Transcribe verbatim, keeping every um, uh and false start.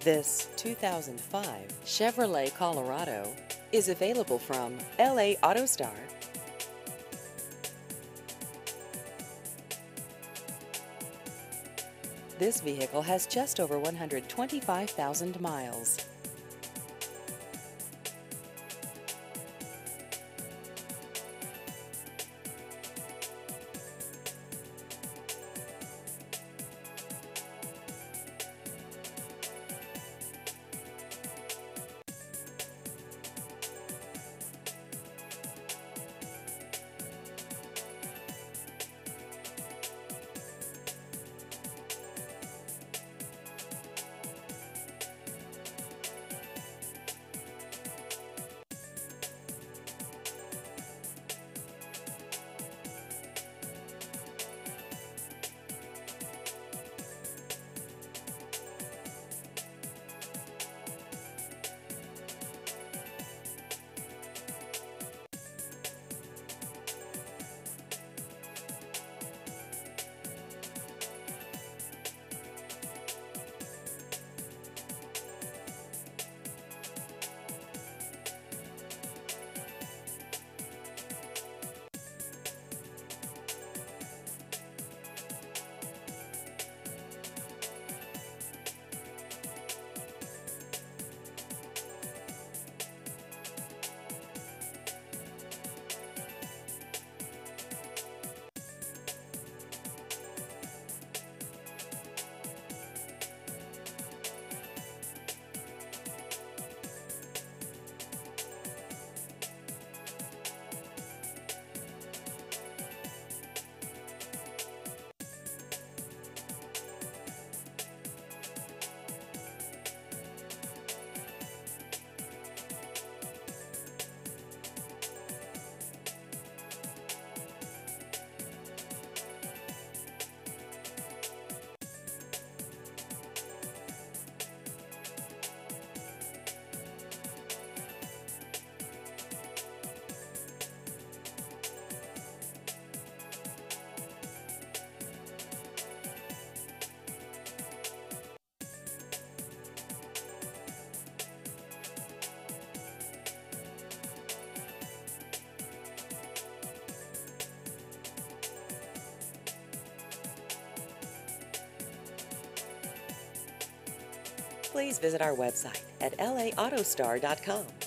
This two thousand five Chevrolet Colorado is available from L A AutoStar. This vehicle has just over one hundred twenty-five thousand miles. Please visit our website at L A Autostar dot com.